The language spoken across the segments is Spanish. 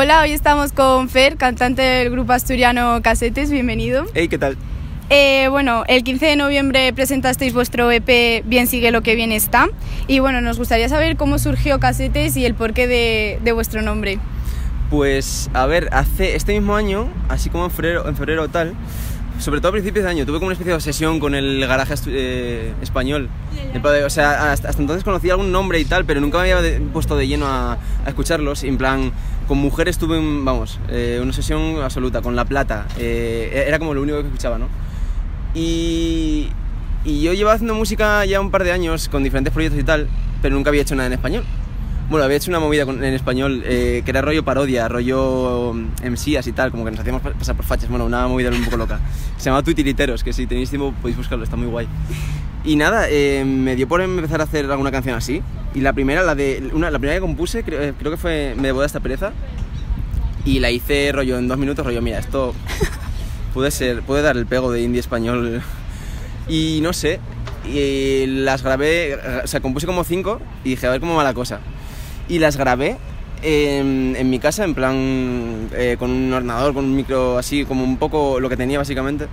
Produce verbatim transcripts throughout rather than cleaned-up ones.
Hola, hoy estamos con Fer, cantante del grupo asturiano Casetes, bienvenido. Hey, ¿qué tal? Eh, bueno, el quince de noviembre presentasteis vuestro E P Bien sigue lo que bien está y bueno, nos gustaría saber cómo surgió Casetes y el porqué de, de vuestro nombre. Pues, a ver, hace este mismo año, así como en febrero, en febrero tal, sobre todo a principios de año, tuve como una especie de obsesión con el garaje eh, español. Yeah, yeah. O sea, hasta, hasta entonces conocía algún nombre y tal, pero nunca me había de, puesto de lleno a, a escucharlos. En plan, con mujeres tuve, un, vamos, eh, una obsesión absoluta, con La Plata. Eh, era como lo único que escuchaba, ¿no? Y, y yo llevaba haciendo música ya un par de años, con diferentes proyectos y tal, pero nunca había hecho nada en español. Bueno, había hecho una movida con, en español eh, que era rollo parodia, rollo M C as y tal, como que nos hacíamos pasar por fachas, bueno, una movida un poco loca. Se llamaba Tuitiriteros, que si tenéis tiempo podéis buscarlo, está muy guay. Y nada, eh, me dio por empezar a hacer alguna canción así. Y la primera, la de una, la primera que compuse, creo, creo que fue Me debo de esta pereza. Y la hice rollo en dos minutos, rollo, mira, esto puede ser, puede dar el pego de indie español. Y no sé, y las grabé, o sea, compuse como cinco y dije, a ver cómo va la cosa. Y las grabé en, en mi casa, en plan, eh, con un ordenador, con un micro así, como un poco lo que tenía básicamente.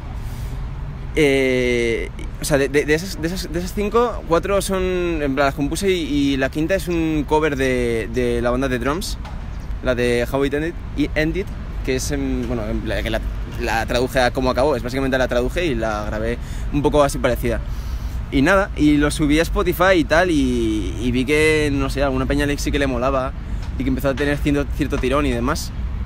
Eh, o sea, de, de, de, esas, de, esas, de esas cinco, cuatro son, en plan, las compuse y, y la quinta es un cover de, de la banda de Drums, la de How It Ended, Ended que es, en, bueno, la, que la, la traduje a cómo acabó, es básicamente la traduje y la grabé un poco así parecida. Y nada, y lo subí a Spotify y tal, y, y vi que, no sé, alguna peña sí que le molaba y que empezó a tener cierto, cierto tirón y demás.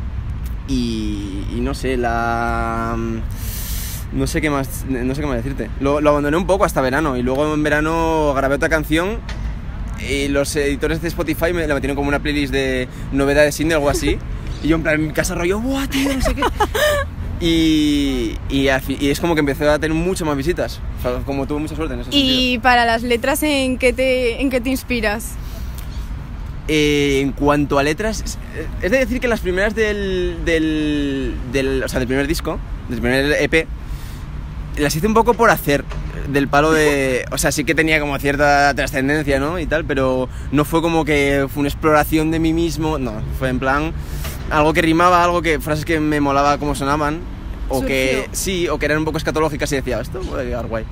Y, y no sé, la... no sé qué más, no sé qué más decirte. Lo, lo abandoné un poco hasta verano, y luego en verano grabé otra canción y los editores de Spotify me la metieron como una playlist de novedades indie o algo así. Y yo en plan, en mi casa rollo, ¡buah, tío, no sé qué! Y, y, y es como que empezó a tener mucho más visitas, o sea, como tuve mucha suerte en ese ¿Y sentido. Para las letras, ¿en qué te, en qué te inspiras? Eh, en cuanto a letras, es de decir que las primeras del, del, del, o sea, del primer disco, del primer E P, las hice un poco por hacer, del palo de... O sea, sí que tenía como cierta trascendencia, ¿no? Y tal, pero no fue como que fue una exploración de mí mismo, no, fue en plan... algo que rimaba, algo que frases que me molaba cómo sonaban, o Surgió. que sí, o que eran un poco escatológicas y decía, esto puede quedar guay.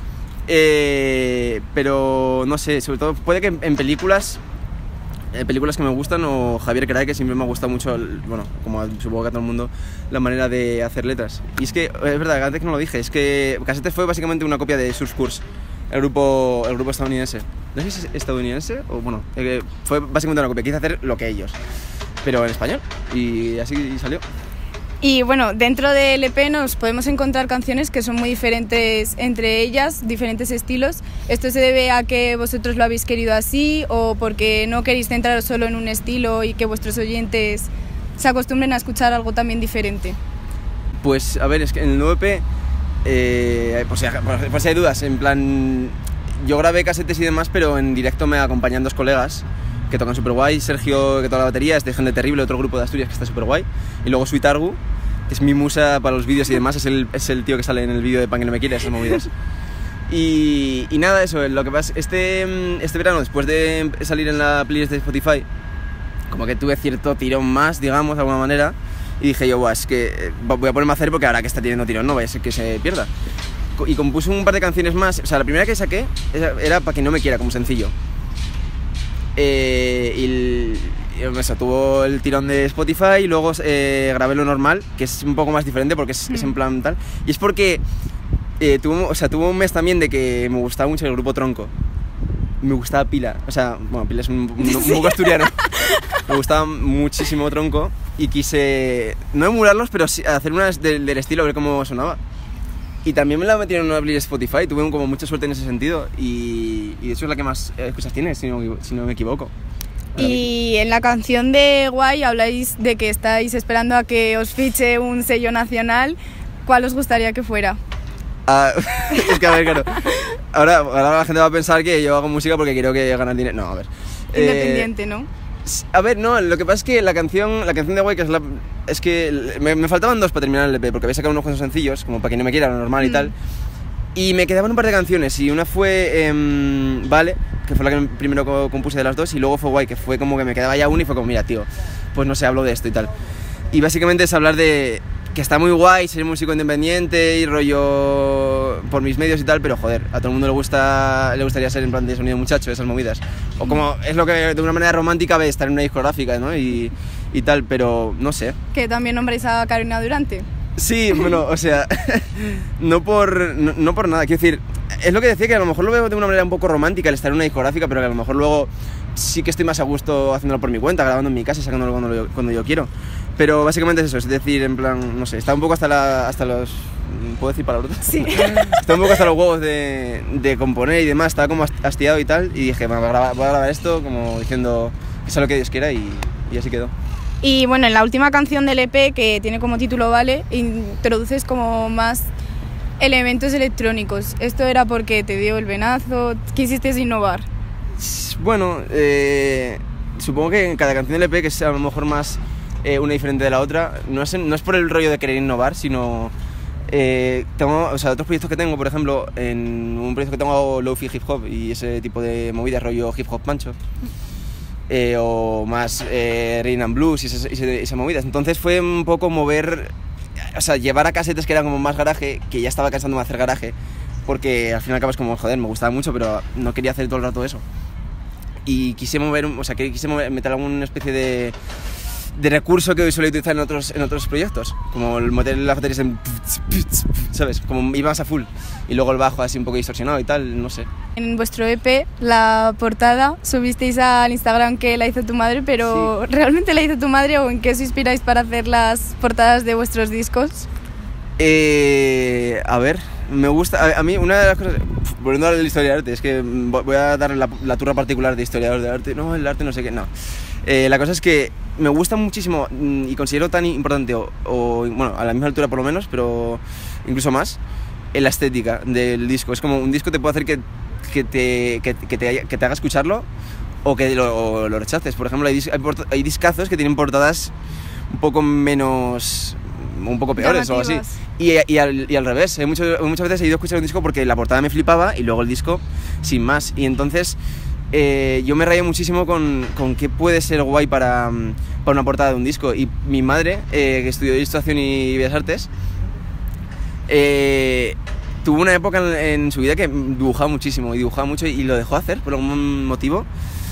Eh, pero no sé, sobre todo puede que en películas, eh, películas que me gustan, o Javier Cray, que siempre me ha gustado mucho, bueno, como supongo que a todo el mundo, la manera de hacer letras. Y es que, es verdad, antes que no lo dije, es que Casetes fue básicamente una copia de Source Curse, el grupo, el grupo estadounidense. No sé si es estadounidense o bueno, eh, fue básicamente una copia, quise hacer lo que ellos, pero en español, y así salió. Y bueno, dentro del E P nos podemos encontrar canciones que son muy diferentes entre ellas, diferentes estilos. ¿Esto se debe a que vosotros lo habéis querido así o porque no queréis centraros solo en un estilo y que vuestros oyentes se acostumbren a escuchar algo también diferente? Pues a ver, es que en el nuevo E P, eh, pues, pues si hay dudas, en plan, yo grabé casetes y demás, pero en directo me acompañan dos colegas que tocan súper guay, Sergio, que toca la batería, es de Gente Terrible, otro grupo de Asturias que está súper guay, y luego Sweet Argu, que es mi musa para los vídeos y demás, es el, es el tío que sale en el vídeo de Pan que no me quiere, esas movidas. Y, y nada, eso, lo que pasa, este, este verano, después de salir en la playlist de Spotify, como que tuve cierto tirón más, digamos, de alguna manera, y dije yo, es que voy a ponerme a hacer porque ahora que está teniendo tirón no vaya a ser que se pierda. Y compuse un par de canciones más, o sea, la primera que saqué era Para que no me quiera, como sencillo. Eh, y, y eso, tuvo el tirón de Spotify y luego eh, grabé lo normal, que es un poco más diferente porque es, mm. es en plan tal. Y es porque eh, tuvo, o sea, tuvo un mes también de que me gustaba mucho el grupo Tronco. Me gustaba Pila, o sea, bueno, Pila es un, un, un poco asturiano. Me gustaba muchísimo Tronco y quise, no emularlos, pero sí hacer una del, del estilo, a ver cómo sonaba. Y también me la metieron en una playlist de Spotify, tuve como mucha suerte en ese sentido y, y eso es la que más cosas tiene, si no, si no me equivoco. Y en la canción de Guay habláis de que estáis esperando a que os fiche un sello nacional. ¿Cuál os gustaría que fuera? Ah, es que a ver, claro, ahora, ahora la gente va a pensar que yo hago música porque quiero que gane dinero. No, a ver. Independiente, eh, ¿no? A ver, no, lo que pasa es que la canción, la canción de Guay, que es la... Es que me, me faltaban dos para terminar el E P, porque había sacado unos cuantos sencillos, como Para que no me quiera, lo normal mm. y tal. Y me quedaban un par de canciones, y una fue eh, Vale, que fue la que primero compuse de las dos, y luego fue Guay, que fue como que me quedaba ya una y fue como, mira, tío, pues no sé, hablo de esto y tal. Y básicamente es hablar de que está muy guay ser músico independiente y rollo por mis medios y tal, pero joder, a todo el mundo le gusta le gustaría ser en plan de sonido muchacho, esas movidas. O como es lo que de una manera romántica ve estar en una discográfica, ¿no? Y, y tal, pero no sé. Que también nombráis a Carolina Durante. Sí, bueno, o sea, no por, no, no por nada, quiero decir, es lo que decía, que a lo mejor lo veo de una manera un poco romántica el estar en una discográfica, pero que a lo mejor luego sí que estoy más a gusto haciéndolo por mi cuenta, grabando en mi casa, sacándolo cuando, yo, cuando yo quiero. Pero básicamente es eso, es decir, en plan, no sé, está un poco hasta, la, hasta los... ¿Puedo decir palabras? Sí. Está un poco hasta los huevos de, de componer y demás, estaba como hastiado y tal, y dije, bueno, voy a grabar, voy a grabar esto como diciendo que sea lo que Dios quiera, y, y así quedó. Y bueno, en la última canción del E P, que tiene como título Vale, introduces como más elementos electrónicos. ¿Esto era porque te dio el venazo? ¿Quisiste innovar? Bueno, eh, supongo que en cada canción del E P, que sea a lo mejor más eh, una diferente de la otra, no es, no es por el rollo de querer innovar, sino... Eh, tengo, o sea, otros proyectos que tengo, por ejemplo, en un proyecto que tengo hago lo-fi hip hop y ese tipo de movidas, rollo hip hop pancho. Eh, o más eh, Rhythm and Blues y esas ese, ese movidas. Entonces fue un poco mover, o sea, llevar a casetes que eran como más garaje, que ya estaba cansándome de hacer garaje, porque al final acabas como, joder, me gustaba mucho, pero no quería hacer todo el rato eso. Y quise mover, o sea, quise mover, meter alguna especie de, de recurso que hoy suelo utilizar en otros, en otros proyectos, como el meter las baterías en... ¿sabes? Como ibas a full, y luego el bajo así un poco distorsionado y tal, no sé. En vuestro E P, la portada, subisteis al Instagram que la hizo tu madre, pero sí. ¿Realmente la hizo tu madre o en qué os inspiráis para hacer las portadas de vuestros discos? Eh, a ver, me gusta, a, a mí una de las cosas, volviendo a la historia de arte, es que voy a dar la, la turra particular de historiador de arte, no, el arte no sé qué, no. Eh, la cosa es que me gusta muchísimo y considero tan importante, o, o bueno, a la misma altura por lo menos, pero incluso más, la estética del disco. Es como un disco te puede hacer que, que, te, que, que, te, que te haga escucharlo o que lo, o lo rechaces. Por ejemplo, hay, dis, hay, port, hay discazos que tienen portadas un poco menos... un poco peores o así. Y, y, al, y al revés, hay mucho, muchas veces he ido a escuchar un disco porque la portada me flipaba y luego el disco sin más. Y entonces eh, yo me rayé muchísimo con, con qué puede ser guay para, para una portada de un disco. Y mi madre, eh, que estudió Ilustración y Bellas Artes, eh, tuvo una época en, en su vida que dibujaba muchísimo y dibujaba mucho y lo dejó hacer por algún motivo.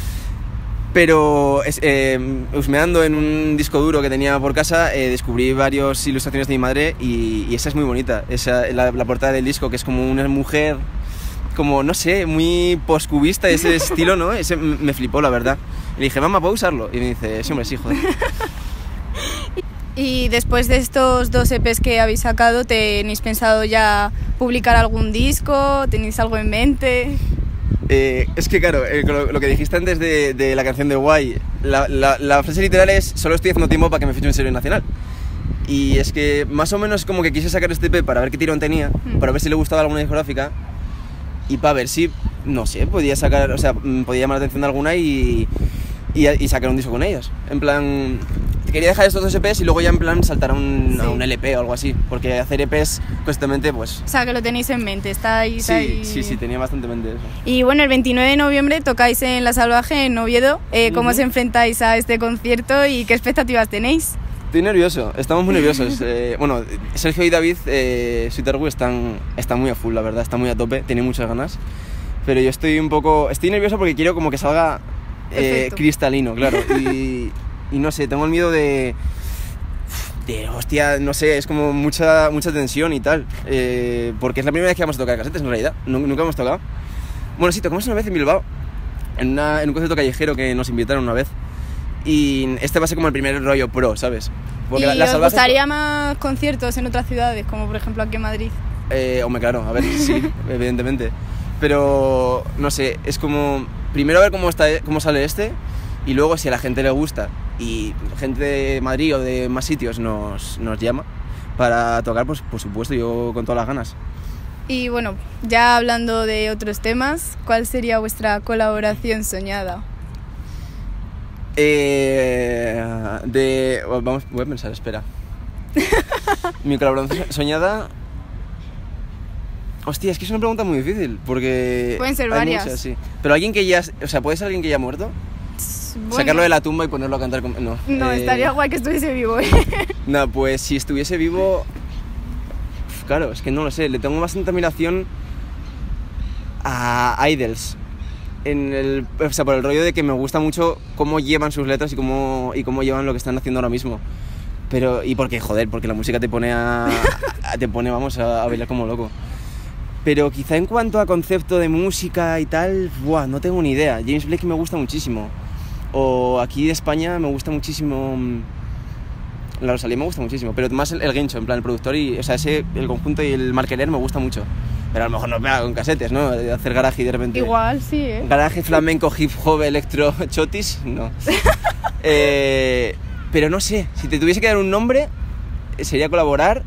Pero eh, husmeando en un disco duro que tenía por casa, eh, descubrí varias ilustraciones de mi madre y, y esa es muy bonita. Esa, la, la portada del disco, que es como una mujer, como, no sé, muy postcubista, ese estilo, ¿no? Ese me flipó, la verdad. Y le dije, mamá, ¿puedo usarlo? Y me dice, sí, hombre, sí, joder. Y después de estos dos E Pes que habéis sacado, ¿tenéis pensado ya publicar algún disco? ¿Tenéis algo en mente? Eh, es que claro, eh, lo, lo que dijiste antes de, de la canción de Guay, la, la, la frase literal es: solo estoy haciendo tiempo para que me fiche un sello nacional. Y es que más o menos como que quise sacar este E P para ver qué tirón tenía, mm. para ver si le gustaba alguna discográfica y para ver si, no sé, podía sacar, o sea, podía llamar la atención de alguna y, y, y sacar un disco con ellos. En plan, quería dejar estos dos E Pes y luego ya en plan saltar a un, sí. a un L P o algo así, porque hacer E Pes constantemente, pues... O sea, que lo tenéis en mente, estáis sí, ahí... Sí, sí, tenía bastante en mente eso. Y bueno, el veintinueve de noviembre tocáis en La Salvaje, en Oviedo. Eh, ¿Cómo uh-huh. os enfrentáis a este concierto y qué expectativas tenéis? Estoy nervioso, estamos muy nerviosos. eh, bueno, Sergio y David, eh, Suitergu, están, están muy a full, la verdad, están muy a tope, tienen muchas ganas. Pero yo estoy un poco... Estoy nervioso porque quiero como que salga eh, cristalino, claro. Y... Y no sé, tengo el miedo de... De, hostia, no sé, es como mucha, mucha tensión y tal. Eh, porque es la primera vez que vamos a tocar casetes, en realidad. Nunca hemos tocado. Bueno, sí, tocamos una vez en Bilbao. En, una, en un concierto callejero que nos invitaron una vez. Y este va a ser como el primer rollo pro, ¿sabes? Porque ¿Y la, la os gustaría más conciertos en otras ciudades, como por ejemplo aquí en Madrid? Eh, hombre, claro, a ver, sí, evidentemente. Pero, no sé, es como... Primero a ver cómo, está, cómo sale este. Y luego si a la gente le gusta y gente de Madrid o de más sitios nos, nos llama para tocar, pues por supuesto, yo con todas las ganas. Y bueno, ya hablando de otros temas, ¿cuál sería vuestra colaboración soñada? Eh, de... Vamos, voy a pensar, espera. Mi colaboración soñada... Hostia, es que es una pregunta muy difícil porque... Pueden ser varias. Muchas, sí. Pero alguien que ya... O sea, ¿puede ser alguien que ya ha muerto? Pues bueno. Sacarlo de la tumba y ponerlo a cantar con... No, no eh... estaría guay que estuviese vivo, ¿eh? No, pues si estuviese vivo... Claro, es que no lo sé, le tengo bastante admiración a Idols. En el, o sea, por el rollo de que me gusta mucho cómo llevan sus letras y cómo, y cómo llevan lo que están haciendo ahora mismo. Pero, y porque, joder, porque la música te pone a... a te pone, vamos, a, a bailar como loco. Pero quizá en cuanto a concepto de música y tal, buah, no tengo ni idea. James Blake me gusta muchísimo. O aquí de España me gusta muchísimo... La Rosalía me gusta muchísimo, pero más el, el Guincho, en plan el productor, y, o sea, ese, el conjunto y el Markeler me gusta mucho. Pero a lo mejor no pega con casetes, ¿no? De hacer garaje y de repente... Igual, sí, ¿eh? Garaje, flamenco, hip hop, electro, chotis, no. eh, pero no sé, si te tuviese que dar un nombre, sería colaborar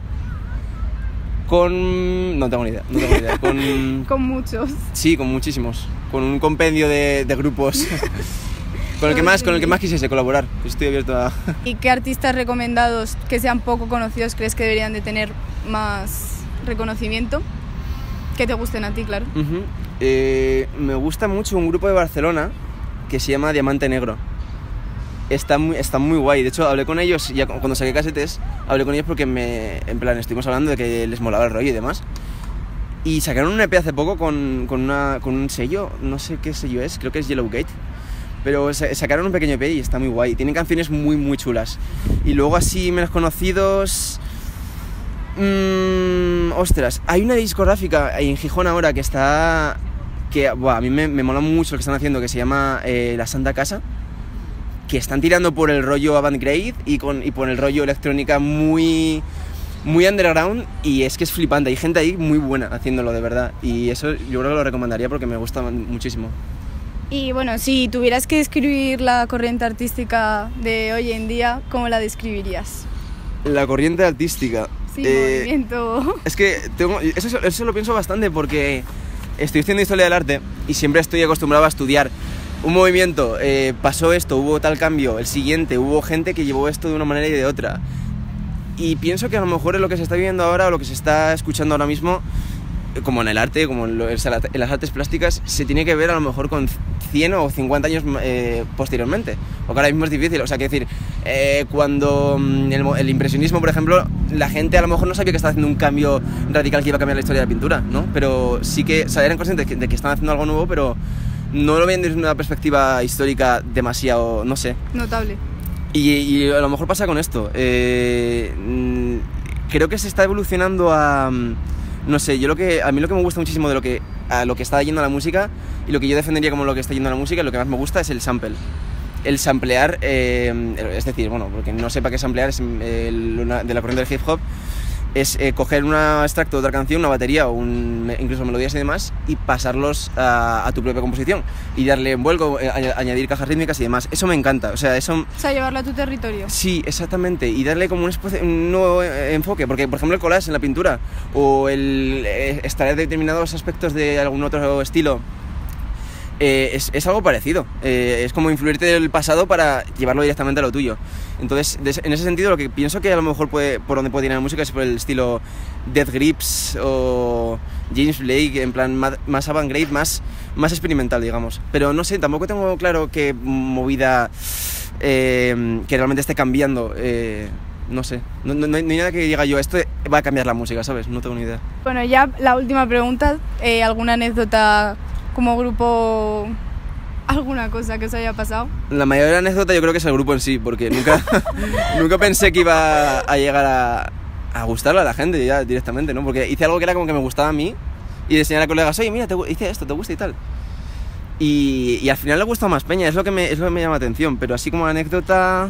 con... No tengo ni idea, no tengo ni idea. Con, con muchos. Sí, con muchísimos. Con un compendio de, de grupos. Con el, que más, con el que más quisiese colaborar. Estoy abierto a... ¿Y qué artistas recomendados que sean poco conocidos crees que deberían de tener más reconocimiento? Que te gusten a ti, claro. Uh-huh. eh, me gusta mucho un grupo de Barcelona que se llama Diamante Negro. Está muy, está muy guay. De hecho, hablé con ellos, ya cuando saqué casetes, hablé con ellos porque me, en plan, estuvimos hablando de que les molaba el rollo y demás. Y sacaron un E P hace poco con, con, una, con un sello, no sé qué sello es, creo que es Yellow Gate. Pero sacaron un pequeño E P y está muy guay. Tienen canciones muy, muy chulas. Y luego así menos conocidos... Mmm, ostras, hay una discográfica en Gijón ahora que está... que buah, a mí me, me mola mucho lo que están haciendo, que se llama eh, La Santa Casa. Que están tirando por el rollo avant-garde y, con, y por el rollo electrónica muy... muy underground, y es que es flipante. Hay gente ahí muy buena haciéndolo, de verdad. Y eso yo creo que lo recomendaría porque me gusta muchísimo. Y bueno, si tuvieras que describir la corriente artística de hoy en día, ¿cómo la describirías? La corriente artística... Sí, eh, movimiento... Es que tengo, eso, eso lo pienso bastante porque estoy estudiando Historia del Arte y siempre estoy acostumbrado a estudiar un movimiento, eh, pasó esto, hubo tal cambio, el siguiente, hubo gente que llevó esto de una manera y de otra. Y pienso que a lo mejor es lo que se está viviendo ahora o lo que se está escuchando ahora mismo, como en el arte, como en, lo, en las artes plásticas, se tiene que ver a lo mejor con cien o cincuenta años eh, posteriormente, porque ahora mismo es difícil. O sea, quiero decir, eh, cuando el, el impresionismo, por ejemplo, la gente a lo mejor no sabía que estaba haciendo un cambio radical que iba a cambiar la historia de la pintura, ¿no? Pero sí que, o sea, eran conscientes de que, de que estaban haciendo algo nuevo, pero no lo ven desde una perspectiva histórica demasiado, no sé. Notable. Y, y a lo mejor pasa con esto. Eh, creo que se está evolucionando a... No sé, yo lo que, a mí lo que me gusta muchísimo de lo que, a lo que está yendo a la música, y lo que yo defendería como lo que está yendo a la música, lo que más me gusta es el sample. El samplear, eh, es decir, bueno, porque no sepa qué samplear, es el, una, de la corriente del hip hop, es eh, coger un extracto de otra canción, una batería o un, incluso melodías y demás, y pasarlos a, a tu propia composición y darle vuelco, eh, añadir cajas rítmicas y demás. Eso me encanta, o sea, eso... O sea, llevarlo a tu territorio. Sí, exactamente, y darle como un, un nuevo enfoque, porque por ejemplo el collage en la pintura o el eh, extraer determinados aspectos de algún otro estilo, Eh, es, es algo parecido, eh, es como influirte del pasado para llevarlo directamente a lo tuyo. Entonces, de, en ese sentido, lo que pienso que a lo mejor puede, por donde puede ir la música es por el estilo Death Grips o James Blake, en plan más, más avant-garde, más, más experimental, digamos. Pero no sé, tampoco tengo claro qué movida eh, que realmente esté cambiando. Eh, no sé, no, no, no hay nada que diga yo, esto va a cambiar la música, ¿sabes? No tengo ni idea. Bueno, ya la última pregunta, eh, ¿alguna anécdota como grupo, alguna cosa que os haya pasado? La mayor anécdota yo creo que es el grupo en sí, porque nunca, nunca pensé que iba a llegar a, a gustarle a la gente ya directamente, ¿no? Porque hice algo que era como que me gustaba a mí y de enseñar a colegas, oye, mira, te, hice esto, te gusta y tal. Y, y al final le gusta más peña, es lo que me, es lo que me llama la atención, pero así como anécdota...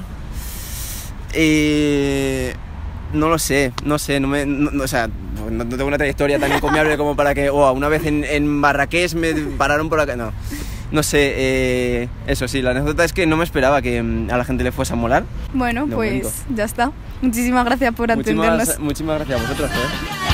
Eh... No lo sé, no sé, no me, no, no, o sea, no, no tengo una trayectoria tan encomiable como para que, oh, una vez en, en Marrakech me pararon por acá, no, no sé, eh, eso sí, la anécdota es que no me esperaba que a la gente le fuese a molar. Bueno, pues momento. Ya está, muchísimas gracias por atendernos. Muchísimas, muchísimas gracias a vosotros, ¿eh?